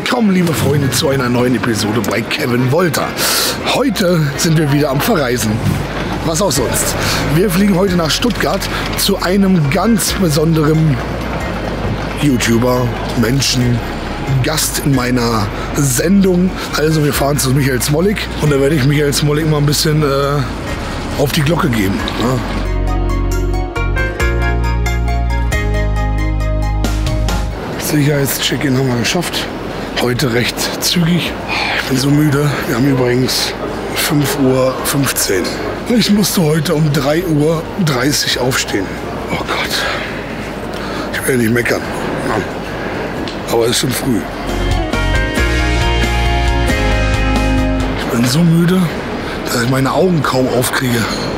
Willkommen, liebe Freunde, zu einer neuen Episode bei Kevin Wolter. Heute sind wir wieder am Verreisen. Was auch sonst. Wir fliegen heute nach Stuttgart zu einem ganz besonderen YouTuber, Menschen, Gast in meiner Sendung. Also wir fahren zu Michael Smolik und da werde ich Michael Smolik mal ein bisschen auf die Glocke geben. Ne? Sicherheitscheck-in haben wir geschafft. Heute recht zügig. Ich bin so müde. Wir haben übrigens 5:15 Uhr. Ich musste heute um 3:30 Uhr aufstehen. Oh Gott. Ich will nicht meckern. Ja. Aber es ist schon früh. Ich bin so müde, dass ich meine Augen kaum aufkriege.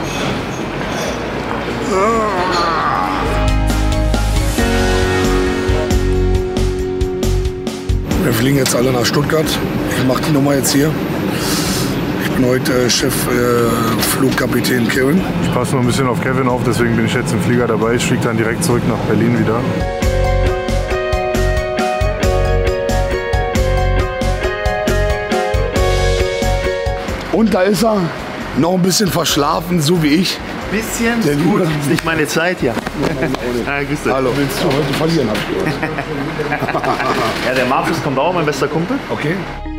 Wir fliegen jetzt alle nach Stuttgart. Ich mache die Nummer jetzt hier. Ich bin heute Chef Flugkapitän Kevin. Ich passe nur ein bisschen auf Kevin auf, deswegen bin ich jetzt im Flieger dabei. Ich fliege dann direkt zurück nach Berlin wieder. Und da ist er, noch ein bisschen verschlafen, so wie ich. Bisschen? Der Gut, das ist nicht meine Zeit, ja. Hallo, willst du heute verlieren, hab ich gehört. Ja, der Markus kommt auch, mein bester Kumpel. Okay.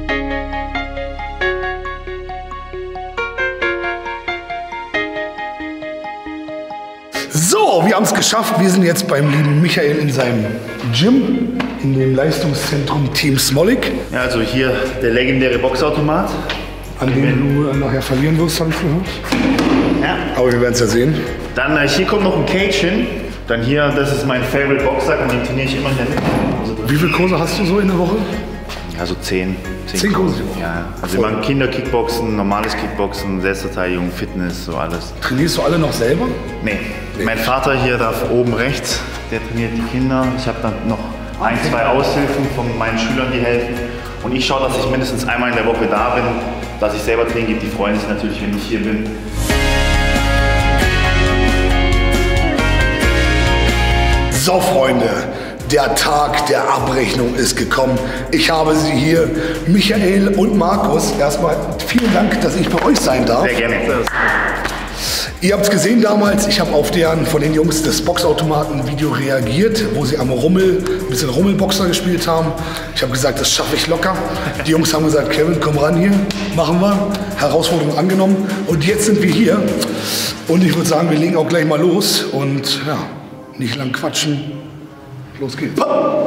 So, wir haben es geschafft. Wir sind jetzt beim lieben Michael in seinem Gym, in dem Leistungszentrum Team Smolik. Ja, also hier der legendäre Boxautomat. An dem du nachher verlieren wirst, habe ich gehört. Ja. Aber wir werden es ja sehen. Dann hier kommt noch ein Cage hin. Dann hier, das ist mein Favorite Boxsack, an dem trainiere ich immer hier mit. Wie viele Kurse hast du so in der Woche? Also 10. 10 Kurse? Ja, also immer Kinderkickboxen, normales Kickboxen, Selbstverteidigung, Fitness, so alles. Trainierst du alle noch selber? Nee. Mein Vater hier da oben rechts, der trainiert die Kinder. Ich habe dann noch ein, zwei Aushilfen von meinen Schülern, die helfen. Und ich schaue, dass ich mindestens einmal in der Woche da bin, dass ich selber trainieren gehe. Die freuen sich natürlich, wenn ich hier bin. So, Freunde, der Tag der Abrechnung ist gekommen. Ich habe sie hier, Michael und Markus. Erstmal vielen Dank, dass ich bei euch sein darf. Sehr gerne. Ihr habt es gesehen damals, ich habe auf deren von den Jungs des Boxautomaten-Video reagiert, wo sie am Rummel, ein bisschen Rummelboxer gespielt haben. Ich habe gesagt, das schaffe ich locker. Die Jungs haben gesagt, Kevin, komm ran hier, machen wir. Herausforderung angenommen. Und jetzt sind wir hier. Und ich würde sagen, wir legen auch gleich mal los. Und ja, nicht lang quatschen. Los geht's.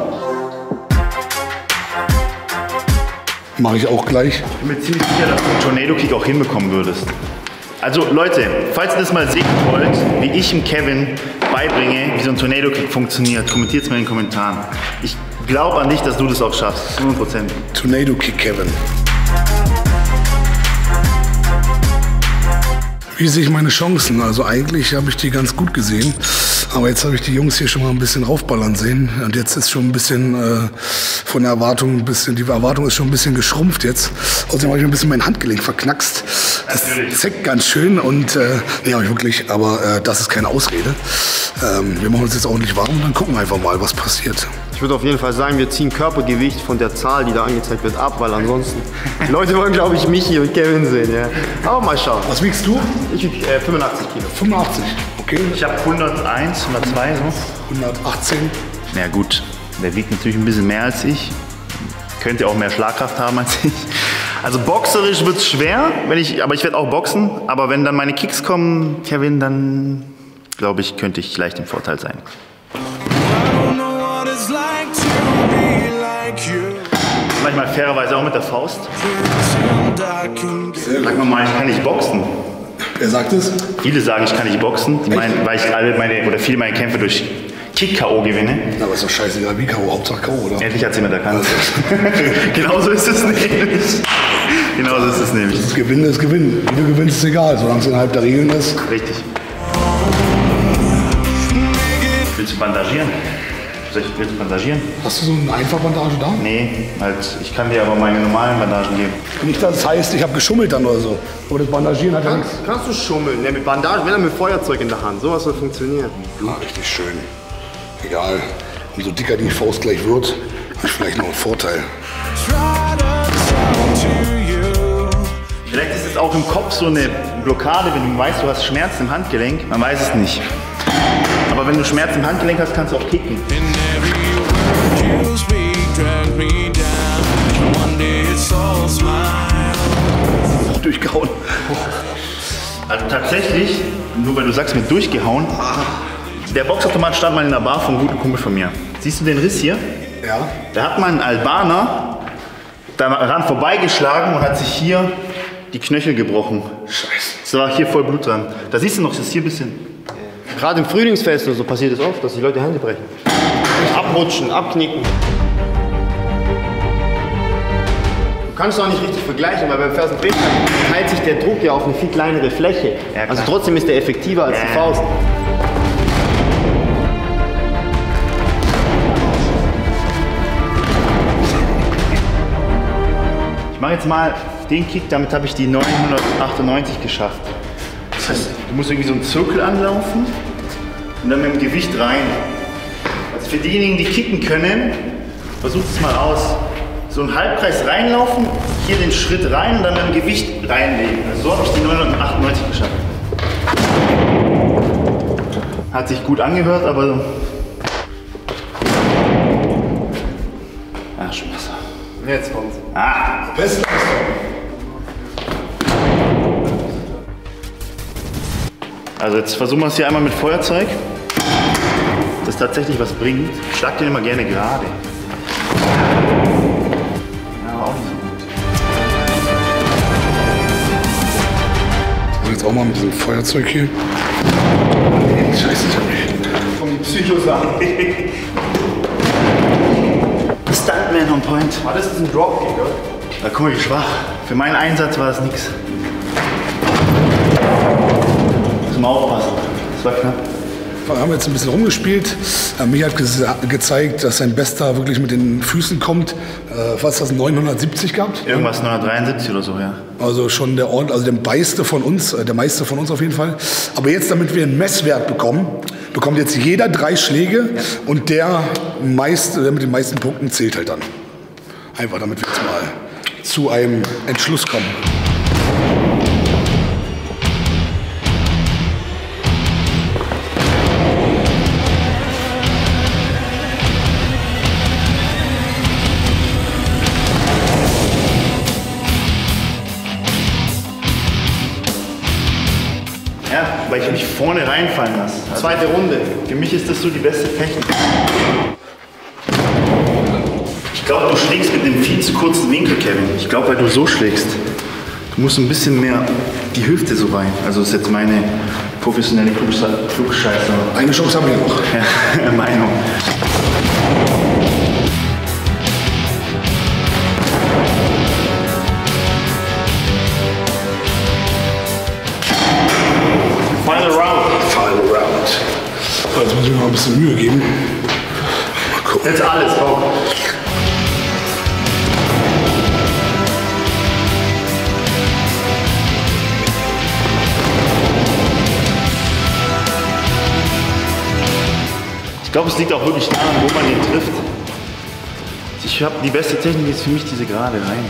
Mache ich auch gleich. Ich bin mir ziemlich sicher, dass du einen Tornado-Kick auch hinbekommen würdest. Also Leute, falls ihr das mal sehen wollt, wie ich dem Kevin beibringe, wie so ein Tornado-Kick funktioniert, kommentiert es mir in den Kommentaren. Ich glaube an dich, dass du das auch schaffst, 100%. Tornado-Kick, Kevin. Wie sehe ich meine Chancen? Also eigentlich habe ich die ganz gut gesehen. Aber jetzt habe ich die Jungs hier schon mal ein bisschen raufballern sehen. Und jetzt ist schon ein bisschen von der Erwartung ein bisschen, die Erwartung ist schon ein bisschen geschrumpft jetzt. Außerdem habe ich ein bisschen mein Handgelenk verknackst. Das zeckt ganz schön und nee, habe ich wirklich, aber das ist keine Ausrede. Wir machen uns jetzt ordentlich warm und dann gucken wir einfach mal, was passiert. Ich würde auf jeden Fall sagen, wir ziehen Körpergewicht von der Zahl, die da angezeigt wird, ab, weil ansonsten die Leute wollen, glaube ich, mich hier und Kevin sehen. Ja. Aber mal schauen. Was wiegst du? Ich wiege 85 Kilo. 85, okay. Ich habe 101, 102 so. 118. Na ja, gut, der wiegt natürlich ein bisschen mehr als ich. Könnte auch mehr Schlagkraft haben als ich. Also boxerisch wird es schwer, aber ich werde auch boxen. Aber wenn dann meine Kicks kommen, Kevin, dann glaube ich, könnte ich leicht im Vorteil sein. Manchmal fairerweise auch mit der Faust. Sag mal, ich kann nicht boxen. Wer sagt es? Viele sagen, ich kann nicht boxen. Die meinen, weil ich viele meiner Kämpfe durch Kick-K.O. gewinne. Na, aber ist doch scheißegal, wie K.O., Hauptsache K.O., oder? Endlich hat sie mit erkannt. Genauso ist es nämlich. Genauso ist es nämlich. Das Gewinnen ist Gewinnen. Wie du gewinnst, ist egal, solange es innerhalb der Regeln ist. Richtig. Willst du bandagieren? Willst du bandagieren? Hast du so eine Einfachbandage da? Nee, halt, ich kann dir aber meine normalen Bandagen geben. Nicht, dass es heißt, ich habe geschummelt dann oder so. Aber das Bandagieren hat ja nichts. Kannst du schummeln? Ne, mit Bandagen, wenn er mit Feuerzeug in der Hand. Sowas soll funktionieren. Ja, richtig schön. Egal. Umso dicker die Faust gleich wird, Hat vielleicht noch einen Vorteil. Vielleicht ist es auch im Kopf so eine Blockade, wenn du weißt, du hast Schmerzen im Handgelenk. Man weiß es nicht. Aber wenn du Schmerzen im Handgelenk hast, kannst du auch kicken. Durchgehauen. Also tatsächlich, nur weil du sagst mir durchgehauen, der Boxautomat stand mal in der Bar von einem guten Kumpel von mir. Siehst du den Riss hier? Ja. Da hat man einen Albaner daran vorbeigeschlagen und hat sich hier die Knöchel gebrochen. Scheiße. Es war hier voll Blut dran. Da siehst du noch, das ist hier ein bisschen. Gerade im Frühlingsfest oder so passiert es oft, dass die Leute Hände brechen. Abrutschen, abknicken. Du kannst auch nicht richtig vergleichen, weil beim Fersenbrechern teilt sich der Druck ja auf eine viel kleinere Fläche. Ja, also trotzdem ist der effektiver als die Faust. Ich mache jetzt mal den Kick, damit habe ich die 998 geschafft. Das heißt, du musst irgendwie so einen Zirkel anlaufen und dann mit dem Gewicht rein. Also für diejenigen, die kicken können, versucht es mal aus. So einen Halbkreis reinlaufen, hier den Schritt rein und dann mit dem Gewicht reinlegen. Also so habe ich die 998 geschafft. Hat sich gut angehört, aber... Ah, Spaß. Jetzt kommt's. Ah, Beste. also jetzt versuchen wir es hier einmal mit Feuerzeug. Das tatsächlich was bringt. Ich schlag den immer gerne gerade. Ja, auch nicht so gut. Und jetzt auch mal mit diesem Feuerzeug hier. Scheiße, Vom Psycho-Sachen. Stuntman on point. Ah, das ist ein Dropkick, oder? Da guck mal, wie schwach. Für meinen Einsatz war das nix. Muss mal aufpassen. Das war knapp. Wir haben jetzt ein bisschen rumgespielt. Mich hat gezeigt, dass sein Bester wirklich mit den Füßen kommt. Was ist das, 970 gehabt? Irgendwas 973 oder so, ja. Also schon der meiste von uns auf jeden Fall. Aber jetzt, damit wir einen Messwert bekommen, bekommt jetzt jeder 3 Schläge und der mit den meisten Punkten zählt halt dann. Einfach, damit wir jetzt mal zu einem Entschluss kommen. Ja, weil ich mich vorne reinfallen lasse. Also Zweite Runde. für mich ist das so die beste Technik. Ich glaube, du schlägst mit einem viel zu kurzen Winkel, Kevin. Ich glaube, weil du so schlägst. Du musst ein bisschen mehr die Hüfte so rein. Also das ist jetzt meine professionelle Klugscheißer. Eine Chance haben wir noch. Ja, Meinung. Final Round. Final Round. So, jetzt muss ich mir mal ein bisschen Mühe geben. Mal gucken. Jetzt alles, komm. Ich glaube, es liegt auch wirklich daran, wo man ihn trifft. Ich habe die beste Technik ist für mich diese gerade rein.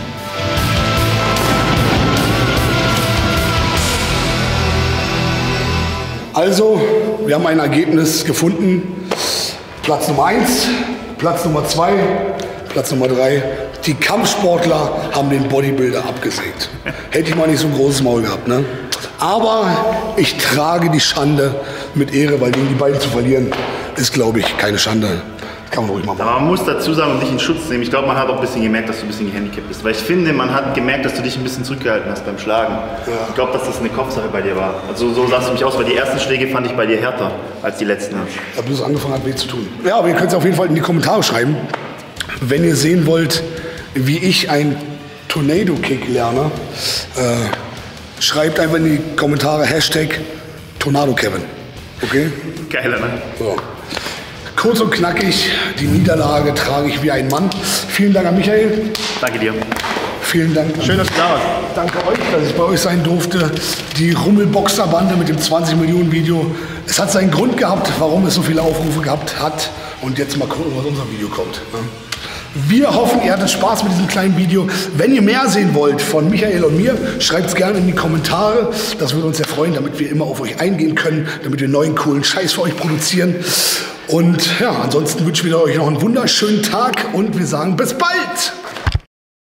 Also, wir haben ein Ergebnis gefunden. Platz Nummer 1, Platz Nummer 2, Platz Nummer 3. Die Kampfsportler haben den Bodybuilder abgesägt. Hätte ich mal nicht so ein großes Maul gehabt, ne? Aber ich trage die Schande mit Ehre, weil gegen die beiden zu verlieren, ist, glaube ich, keine Schande. Kann man ruhig mal machen. Aber man muss dazu sagen und dich in Schutz nehmen. Ich glaube, man hat auch ein bisschen gemerkt, dass du ein bisschen gehandicapt bist. Weil ich finde, man hat gemerkt, dass du dich ein bisschen zurückgehalten hast beim Schlagen. Ja. Ich glaube, dass das eine Kopfsache bei dir war. Also so sahst du mich aus, weil die ersten Schläge fand ich bei dir härter als die letzten. Da bis es angefangen hat, weh zu tun. Ja, aber ihr könnt es auf jeden Fall in die Kommentare schreiben, wenn ihr sehen wollt, wie ich einen Tornado-Kick lerne. Schreibt einfach in die Kommentare Hashtag TornadoKevin. Okay? Geiler, ne? So. Kurz und knackig, die Niederlage trage ich wie ein Mann. Vielen Dank an Michael. Danke dir. Vielen Dank. Schön, dass du da warst. Danke euch, dass ich bei euch sein durfte. Die Rummelboxerbande mit dem 20 Millionen Video. Es hat seinen Grund gehabt, warum es so viele Aufrufe gehabt hat. Und jetzt mal gucken, was unser Video kommt. Wir hoffen, ihr hattet Spaß mit diesem kleinen Video. Wenn ihr mehr sehen wollt von Michael und mir, schreibt es gerne in die Kommentare. Das würde uns sehr freuen, damit wir immer auf euch eingehen können, damit wir neuen, coolen Scheiß für euch produzieren. Und ja, ansonsten wünschen wir euch noch einen wunderschönen Tag und wir sagen bis bald!